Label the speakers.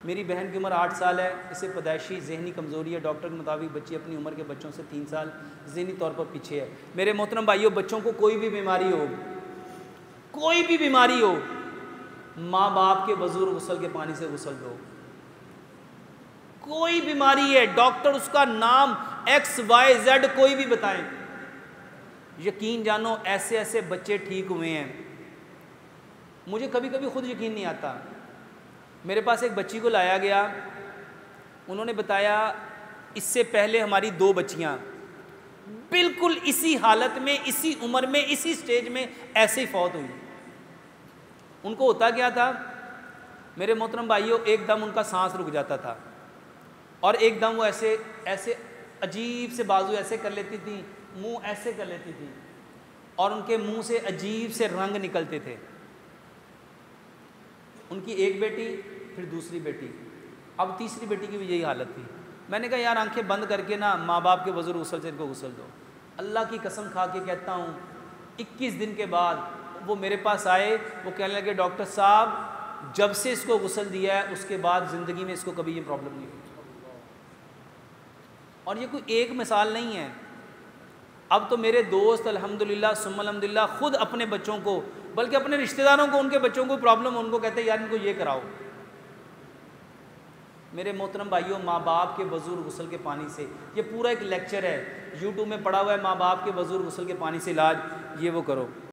Speaker 1: मेरी बहन की उम्र 8 साल है, इसे पैदाइशी जहनी कमज़ोरी है। डॉक्टर के मुताबिक बच्ची अपनी उम्र के बच्चों से 3 साल जहनी तौर पर पीछे है। मेरे मोहतरम भाइयों, बच्चों को कोई भी बीमारी हो, कोई भी बीमारी हो, माँ बाप के वज़ू गुस्ल के पानी से गुस्ल दो। कोई बीमारी है, डॉक्टर उसका नाम XYZ कोई भी बताएं, यकीन जानो ऐसे ऐसे बच्चे ठीक हुए हैं, मुझे कभी कभी खुद यकीन नहीं आता। मेरे पास एक बच्ची को लाया गया, उन्होंने बताया इससे पहले हमारी 2 बच्चियां बिल्कुल इसी हालत में, इसी उम्र में, इसी स्टेज में ऐसे ही फौत हुई। उनको होता क्या था मेरे मोहतरम भाइयों, एकदम उनका सांस रुक जाता था और एकदम वो ऐसे ऐसे अजीब से बाजू ऐसे कर लेती थी, मुंह ऐसे कर लेती थी और उनके मुंह से अजीब से रंग निकलते थे। उनकी एक बेटी, फिर दूसरी बेटी, अब तीसरी बेटी की भी यही हालत थी। मैंने कहा यार आंखें बंद करके ना माँ बाप के वज़ू गुस्ल से इनको गुस्ल दो। अल्लाह की कसम खा के कहता हूँ, 21 दिन के बाद वो मेरे पास आए, वो कहने लगे डॉक्टर साहब जब से इसको गुस्ल दिया है उसके बाद ज़िंदगी में इसको कभी ये प्रॉब्लम नहीं हुई। और ये कोई एक मिसाल नहीं है, अब तो मेरे दोस्त अल्हम्दुलिल्लाह सुम्मा अल्हम्दुलिल्लाह खुद अपने बच्चों को, बल्कि अपने रिश्तेदारों को, उनके बच्चों को प्रॉब्लम, उनको कहते हैं यार इनको ये कराओ। मेरे मोहतरम भाइयों, माँ बाप के वज़ू गुस्ल के पानी से, ये पूरा एक लेक्चर है यूट्यूब में पड़ा हुआ है, माँ बाप के वज़ू गुस्ल के पानी से इलाज, ये वो करो।